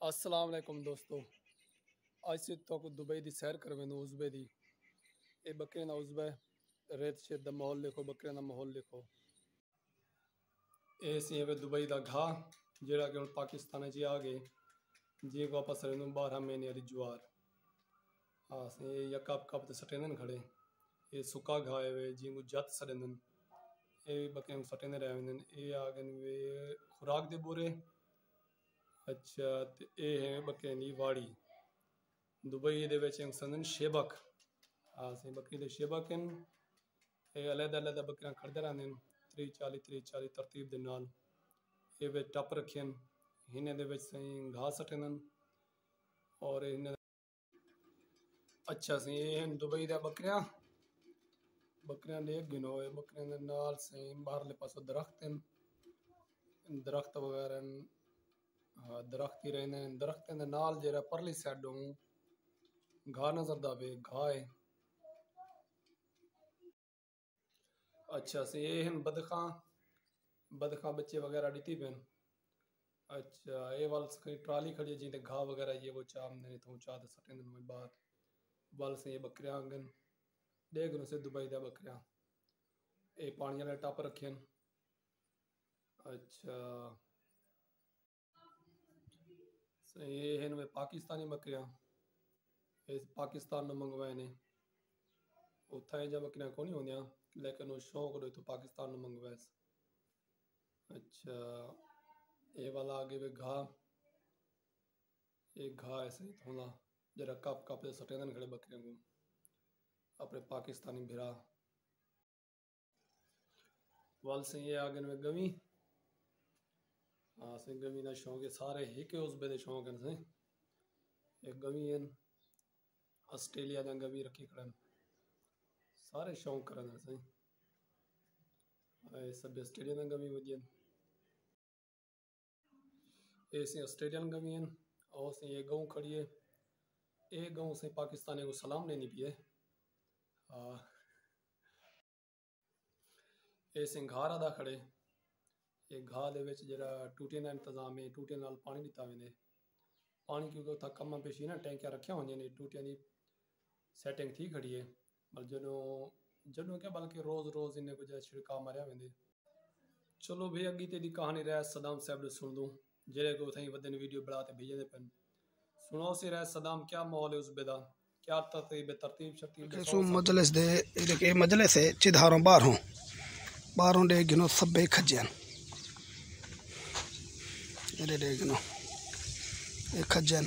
अस्सलाम वालेकुम दोस्तों। आज से तो दुबई दी सैर करवेंदो उज़बे दी ए बकरे ना उज़बे रेत शेर दा माहौल देखो, बकरे दा माहौल देखो। ए सी वे दुबई दा घा जेड़ा कि हुण पाकिस्तान च आ गए जी वापस रहंदो 12 महीने वाली जुआर। हाँ से या कप ते सटेंदन खड़े ए सुका घा है वे जी को जत सडेंदन ए बकरे सटेंदे रहंदन ए आ गए वे खुराक दे बोरे। अच्छा ते ए है बकरे दी वाड़ी दुबई दे विच संदन शेबक। हाँ से बकरी दे शेबक हैं ए अलग-अलग बकरियां खड़दे रहंदे 30 40 तरतीब दे नाल ए वे टप रखे हिने दे विच सही घास सटेंदन और इन्हें अच्छा से ये दुबई दे बकरियां देख गिनो बकरियां दे नाल से बाहरले पासों दरख्त हैं दरख्त वगैरह हाँ दरख्त ही रहने दरख्त दे नाल जेरा परली साइडों घा नजर दावे घा है। अच्छा से ये हैं बदखा बच्चे वगैरह दी पेन। अच्छा ये वाल से ट्राली खड़ी है जिंदे घा वगैरह ये वो चाम ने तो चाह दे सटेंदन में बाहर वाल से ये बकरियां आंगन देख नो से दुबई दा बकरियां ए पानी वाले टप रखे। अच्छा से ये हैं वे पाकिस्तानी बकरियां ए पाकिस्तान न मंगवाए ने उथा जा बकरियां कोनी होंदियां लेकिन वो शौक रहे तो पाकिस्तान न मंगवाए। अच्छा ये वाला आगे वे घा एक घा ऐसे ही थोड़ा जरा कप दे सटेंदन खड़े बकरियों को अपने पाकिस्तानी भिरा वाल से ये आगे में गवी। हाँ से गवी ना शौक है सारे ही के उस बेदे शौक हैं से एक गवी है ऑस्ट्रेलिया दा गवी रखी खड़न सारे शौक करन से ए सब ऑस्ट्रेलिया दा गवी वदियन ऐसे ऑस्ट्रेलियन गवी हैं और से ये गऊ खड़ी है ए गऊ से पाकिस्तानी को सलाम लेनी भी है। हाँ ए सिंघार अदा खड़े ये घा दे विच जरा टूटियां दा इंतजाम है टूटियां नाल पानी दिता वेंदे पानी क्योंकि उथा कम पेशी ना टैंकियां रखिया होंदियां ने टूटियां दी सेटिंग थी खड़ी है बल जदों क्या बल्कि रोज इन्हें कुछ छिड़का मारिया वेंदे। चलो भाई अगी तेरी कहानी रह सदाम साहब ने सुन दूं जेरे को उथई वदन वीडियो बनाते भेजे दे पन सुनो से रह सदाम क्या माहौल है उस बेदा क्या तरतीब शर्तीब सो मजलिस दे के मजलिस है चिधारों बाहरों दे गिनो सबे खजन ये दे गिनो ये खजन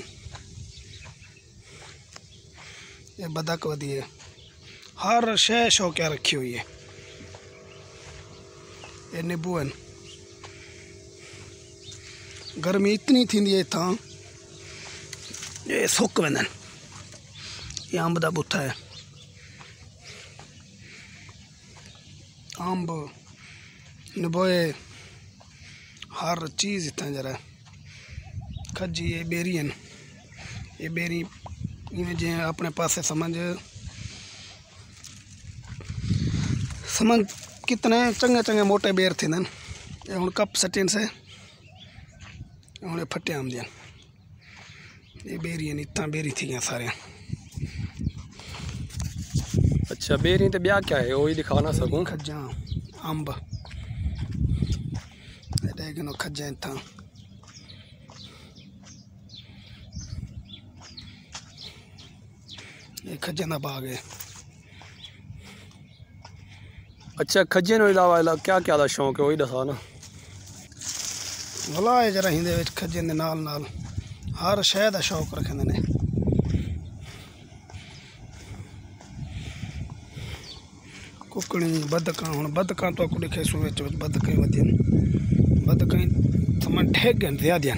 ये बदक वदी है हर शय शौकिया रखी हुई है ये नींबून गर्मी इतनी थी इतना ये सुक वेंदन ये अंब दा बुथा है अंब नबोए हर चीज़ इतना जरा खजी ये बेरियन ये बेरी इन्हें जे अपने पासे समझ कितने चंगे मोटे बेर थे नन ये हुण कप सटिन से हुण फटे आम दियन ये बेरियन इतना बेरी थी गया सारे। अच्छा बेरी तो ब्याह क्या है वही दिखा ना सकूं खजा अंब देखो खजा इतना ये खजे ना बाग है। अच्छा खजे नो इलावा क्या क्या दा शौक है वही दसा ना भला है जरा हिंदे विच खजे दे नाल हर शय दा शौक रखंदे ने कुकड़ी बदकां हुण बदकां तो कुड़ी खे सुवे च बदकां वदियन बदकां समन ठेक गन ज्यादा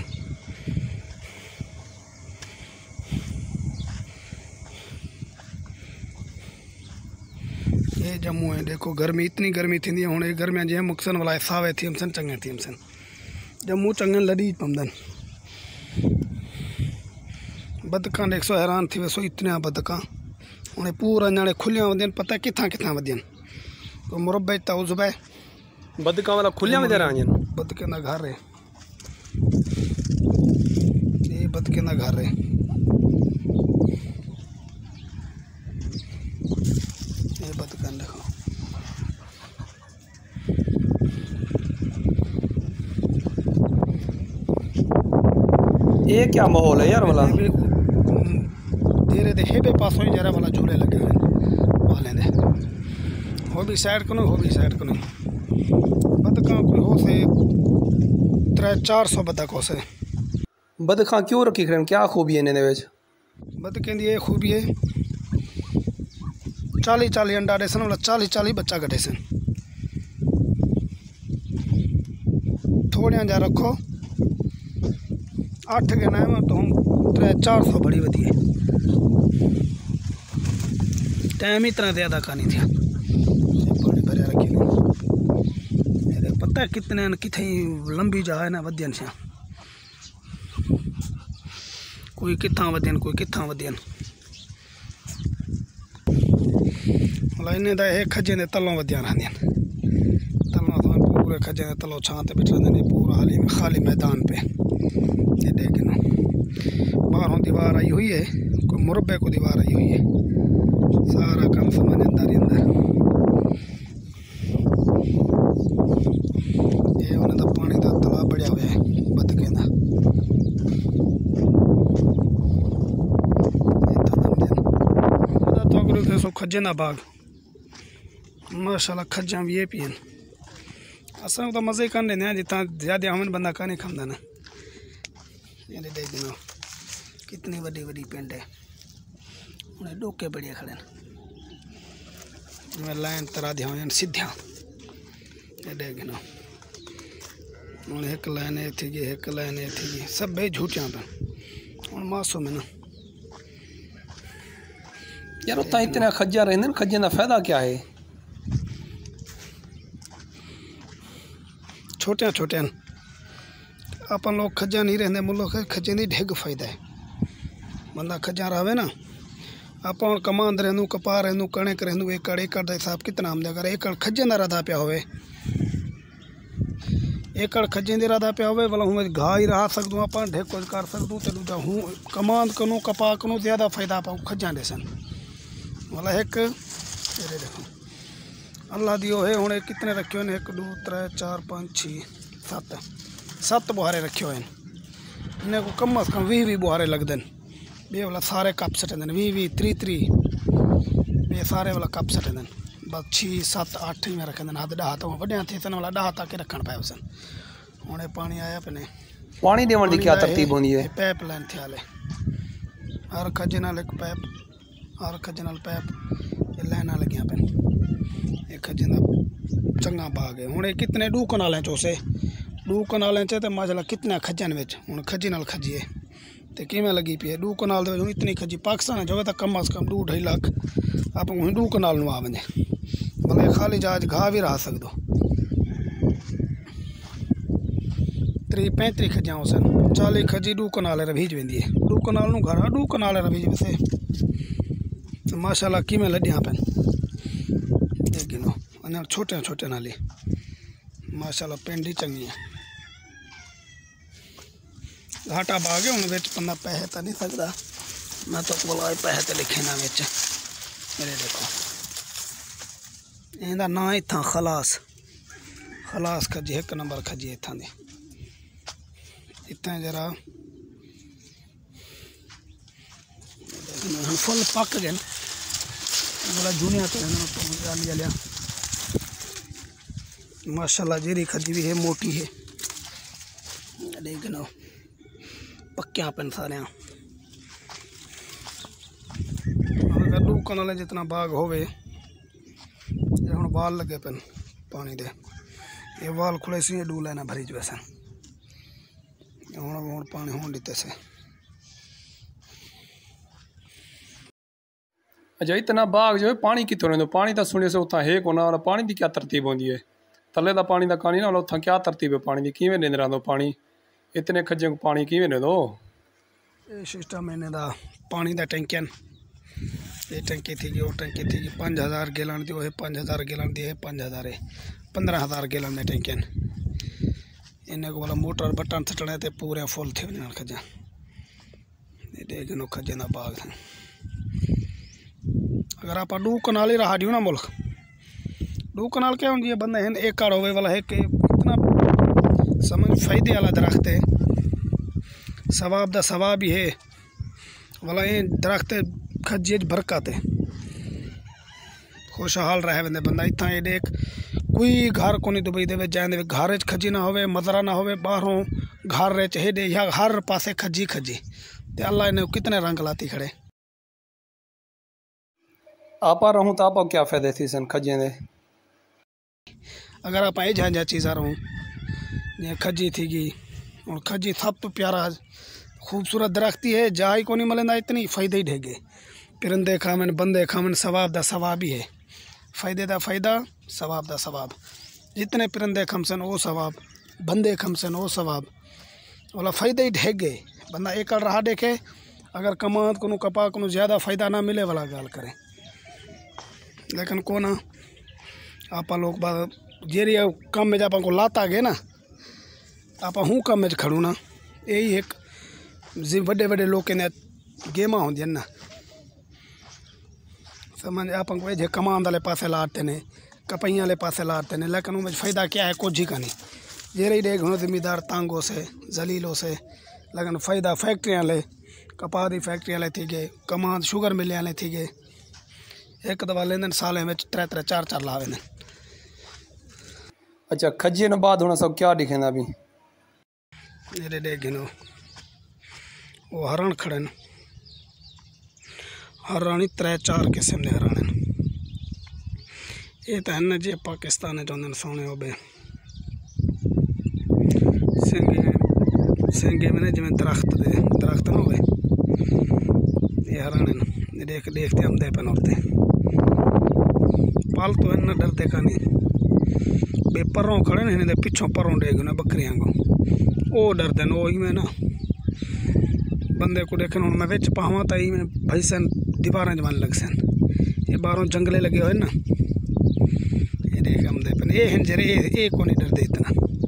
ये जम्मू है देखो गर्मी इतनी गर्मी थी हुण ये गर्मियां जे मुक्सन वाला सावे थी हमसन चंगे थी हमसन जम्मू चंगे लड़ी पमदन बदकां देख सो हैरान थी वैसो इतने बदकां हुण पूरा न्याणे खुलियां वदियन पता किथां वदियन तो मुरब्बे तौजुबे बदकां वाला खुलियां में दे रहा हैं बदके ना घर है ये बदके ना घर है। ये बदकन देखो, ये क्या माहौल है यार वाला। धीरे धीरे हेबे पासों ही जरा वाला झूले लगे हुए वाले ने, हो भी साइड को नहीं, हो भी साइड को नहीं। बदका कोई हो से 300-400 बदक हो से। बदखा क्यों रखी खड़े, क्या खूबी है इन्हें विच? बदकें दी ये खूबी है 40-40 अंडा दे सन, 40-40 बच्चा कटे सन। थोड़े जा रखो 8 के नाम तो हम 400 बड़ी वधी है। टाइम इतना ज़्यादा का नहीं था, पानी भरिया रखी नहीं। पता कितने कितने लंबी जगह है ना वधियन से, कोई कितना वधियन कोई कितना वधियन। मतलब इन्हें दा ये खजे ने तलों वधिया रहंदियां, तलों तो पूरे खजे ने तलों छां ते बिठा देने पूरा खाली मैदान पे। ये देखें ना बाहरों दीवार आई हुई है, कोई मुरब्बे को दीवार आई हुई है, सारा काम सामान अंदर ही अंदर। ये उन्हें तो पानी का तालाब बढ़िया हुआ है बदके का। तो खजे ना बाग माशाल्लाह, खजा भी ये पियन असा तो मज़े कर लेने जितना ज़्यादा हमन बंदा का नहीं खादा ना। ये देखना कितनी बड़ी बड़ी पिंड है, उन्हें डोके बढ़िया खड़े जिमें लाइन तरह दिया हुए सीधा। ये देखना उन्हें एक लाइन थी एक लाइन थी, सब भाई झूठियाँ पे हूँ मासो में ना यार। उतना इतना खज्जा रहते हैं, खज्जे का फायदा क्या है? छोटे छोटे अपन लोग खज्जा नहीं रहते, मुल्क खज्जे की ढिग फायदा है। बंदा खज्जा रहे ना, आप कमांद रहूँ कपा रहूँ कणक रहूँ एकड़ एकड़ का हिसाब कितना आमद। अगर एकड़ खज्जे का रधा पिया हो, एकड़ खज्जे का रधा पिया हो भला हूँ घा ही रहा सकूँ आप ढिग कुछ कर सकूँ तो दूजा हूँ कमांद करूँ कपा करूँ ज़्यादा फायदा पाऊँ खज्जा दे सन। मतलब एक देखो अल्लाह दियो है हूँ कितने रखे हुए 1 2 3 4 5 6 7 बुहारे रखे हुए हैं। इन्हें को कम अज कम 20 बुहारे लगते हैं। बे वाला सारे कप सटे 20 30 बे सारे वाला कप सटे बस 6 7 8 में रखे हद 10 तो वड्या थे सन वाला 10 तक रखण पाए सन। हूँ पानी आया अपने पानी देवन की क्या तरतीब होंदी है? पैप लाइन थे हाले हर खजे नाल एक पैप, हर खजे नाल पैप ये लाइना लगियां पे। ये खजे का चंगा बाग है। हूँ कितने 2 कनाल चोसे 2 कनाल च माशाल्लाह कितने खजन में हूँ खजी नाल खजीए तो किमें लगी पी है 2 कनाल हूँ इतनी खजी। पाकिस्तान जो तो कम अज कम 2-2.5 लाख आप हूँ 2 कनाल आ वजे, मतलब खाली जहाज घा भी रहा सकदो। 30-35 खजा हो सन 40 खजी 2 कनाल रभीज वेंदी है। 2 कनाल घर 2 कनाल रभीज वैसे माशाल्लाह किमें लडिया पे गिनो अना छोटे छोटे नाली माशाल्लाह पिंड ही चंगी है। घाटा बाग है हूँ बंदा पैसे तो नहीं सकता, मैं तो बोला पैसे तो लिखे ना बिच। मेरे देखो इनका ना इतना खलास खलास खजी 1 नंबर खजी इतना दी इतना जरा फुल पक गए बड़ा जूनिया तो लिया माशाल्लाह। जेरी खजी भी है मोटी है, देखना पक्या पेन सारे। अगर 2 कनाल जितना बाग होवे हम बाल लगे पेन पानी दे ये वाल खुले से 2 लाइना भरी जो सन हूँ पानी होने दीते से। अच्छा इतना बाग जो है पानी कितों रहंदो? पानी तो सुने से उतना है को ना, पानी की क्या तरतीब होंदी है? थले का पानी का कहानी ना उतना क्या तरतीब है पानी की? किवें लेंदे रहंदो पानी? इतने खज्जे को पानी किवें लेंदो? ये सिस्टम इन्हें दा पानी का टैंकियन ये टंकी थी वो टंकी थी 5000 गैलन दी, वो 5000 गैलन दी है 5000 है 15000 गैलन ने टंकियन। इन्हें को बोला मोटर बटन सटने ते पूरे फुल थे खजा ये देखो खजे ना बाग है। अगर आप डू कनाल ही रहा दियो ना मुल्क डू कनाल क्या होंगे बंदे हैं एक काड़ होवे वाला है कि इतना समझ फायदे वाला दरख्त है, सवाब दा सवाब ही है वाला। ये दरख्त खजे बरकत है, खुशहाल रहे बंदे बंदा। इतना ये देख कोई घर को नहीं दुबई दे जाए घर खजी ना होवे मदरा ना होवे बाहरों घर रे चाहे दे या हर पासे खजी खजी ते अल्लाह ने कितने रंग लाती खड़े। आप रहूँ तो आप क्या फायदे थी सन खजे दे? अगर आप झांझा चीज़ा रहूँ ये खजी थी गई और खजी सब तो प्यारा खूबसूरत दरख्ती है जा ही को नहीं मिलना इतनी फायदे ही ढेगे। परिंदे खावन बंदे खावन सवाब दा सवाब ही है, फायदे दा फायदा सवाब दा सवाब। जितने परिंदे खमसन वो सवाब, बंदे खमसन वो सवाब वाला फायदे ही ढेगे। बंदा एक रहा देखे अगर कमात को कपा को ज़्यादा फ़ायदा ना मिले वाला गाल करे, लेकिन को ना आप लोग बात जेरी कम में आप को लाता गए ना आप हूँ कम में खड़ू ना यही एक बड़े बड़े लोग ने गेमा होंगे ना समझ आप को कमान वाले पासे लाते ने कपैया वाले पासे लाते ने, लेकिन उनमें फ़ायदा क्या है कुछ ही का नहीं। जेरे ही देख जिम्मेदार तांगों से जलीलों से, लेकिन फ़ायदा फैक्ट्रियाँ ले कपा की फैक्ट्रियाँ ले थी गए कमान शुगर मिलियाँ ले थी गए एक दवा लेंदन साल में 3-4 लावे ने। अच्छा खजे न बाद होना सब क्या दिखेंदा अभी? ये देख गिनो वो हरण खड़े न हरानी 3-4 किस्म के हरण ये तो है जे पाकिस्तान चाहते सोने हो बे सेंगे में जिमें दरख्त ना हो ये हरण ये देखते हम दे पे नौरते पाल तो है डरते का नहीं बे परों खड़े ने पिछों परों डेग ना बकरियां को वो डरते न वही में ना बंदे को देखे मैं बिच पावा तो में भाई सन दीवारें जमान लग सन ये बारों जंगले लगे हुए ना ये देख हम दे पे ये हैं जरे ये को नहीं डरते इतना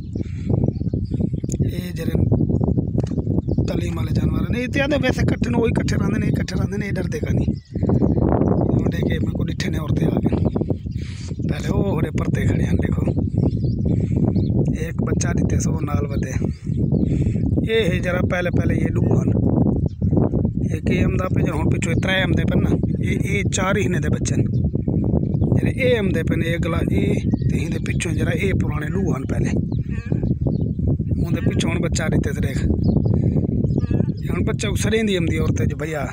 ये जरे तलीम वाले जानवर नहीं इत्यादि वैसे कट्ठे न वही कट्ठे रहते ने डरते का नहीं देखे मेरे को डिठे ने औरतें आ गए पहले वो होरे परते खड़े हैं देखो एक बच्चा दिते सो नाल बदे ये है जरा पहले ये डूहन एक अमदा पे जो पिछो 3 अमदे पे ना ये 4 ही ने दे बच्चन जरे ए अमदे पे ने अगला ए ते ही दे पिछो जरा ए पुराने डूहन पहले उनदे पिछो हन बच्चा दिते से देख हन बच्चा सरेंदी अमदी औरतें जो भैया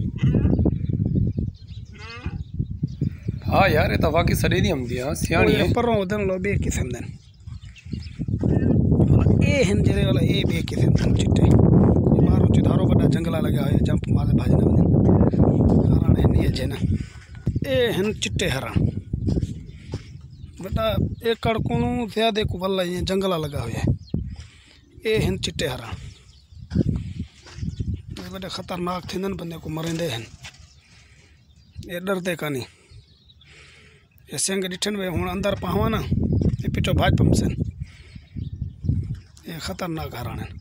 हाँ यार ये तो वाकई सरेंदी अमदी हां सियाणी है परों दन लो बे किस्म दन ये हैं जरे वाला ये बे किस्म दन चिट्टे मारो चिधारो बड़ा जंगला लगा है जंप मारे भाजने हराने नहीं है ना ये हैं चिट्टे हरण बड़ा एक कड़कों ज्यादा को वल्ला ये जंगला लगा हुआ है ये हैं चिट्टे हरण ये बड़े खतरनाक थे बंदे को मरेंदे हैं ये डरते का नहीं ये सेंग डिठन वे हूँ अंदर पावा ना ये पिछो भाज पमसन ये खतरनाक हरण है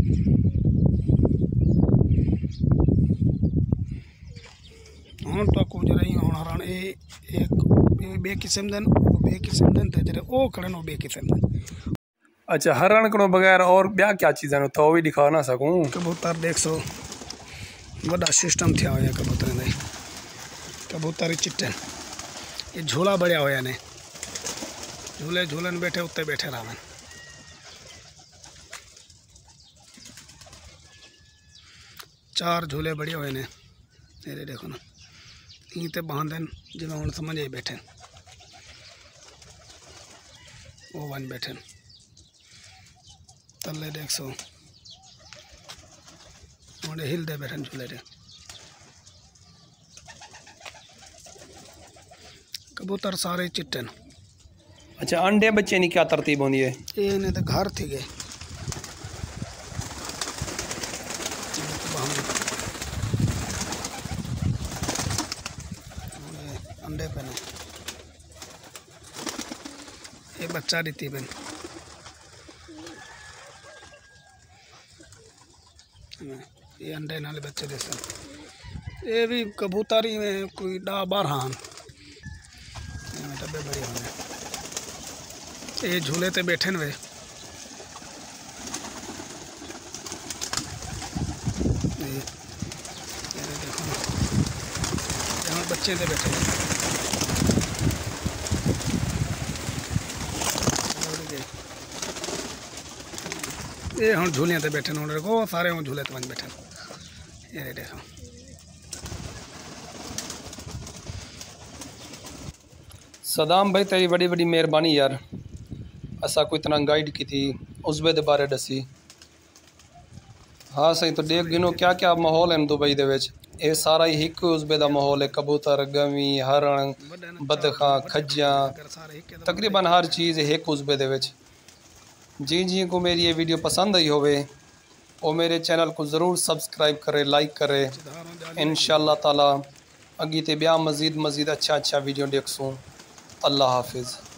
हूँ तो को जरा हूँ हरण एक बे किस्म दन ते जरे ओ खड़े नो बे किस्म दन। अच्छा हरण को बगैर और ब्याह क्या चीज़ है तो भी दिखा ना सकूँ? कबूतर देख सो बड़ा सिस्टम थे हुआ कबूतर ने कबूतर चिट्टे ये झूला बढ़िया होया ने झूलन बैठे उत्ते बैठे रावन 4 झूले बढ़िया हुए ने ये देखो ना यहीं ते बांधन जिमें हूँ समझ आई बैठे वो वन बैठे तले देख सो हूँ हिल दे बैठे झूले रे कबूतर सारे चिट्टे। अच्छा अंडे बच्चे नहीं क्या तरतीब होनी है? ये ने तो घर थी गए अंडे पे ना ये बच्चा दी थी बन ये अंडे नाले बच्चे दे सन। ये भी कबूतरी में कोई 10-12 हैं। डब्बे बड़े होने ये झूले ते बैठे वे। देखो यहाँ बच्चे ते बैठे ये हम झूलियाँ ते बैठे उन्होंने देखो सारे हम झूले ते बैठे। ये देखो सदाम भाई तेरी बड़ी बड़ी मेहरबानी यार, असा को इतना गाइड की थी उज़्बे दे बारे दसी। हाँ सही तो देख गिनो क्या क्या माहौल है दुबई दे विच। ये सारा ही एक उज़्बे दा माहौल है, कबूतर गवी हरण बदखा खज्जियाँ तकरीबन हर चीज़ एक उज़्बे दे विच। जी जी को मेरी ये वीडियो पसंद आई होवे वो मेरे चैनल को ज़रूर सब्सक्राइब करे लाइक करे। इंशाअल्लाह ताला अगी ते ब्या मज़ीद अच्छा वीडियो देखसूँ। अल्लाह हाफिज़।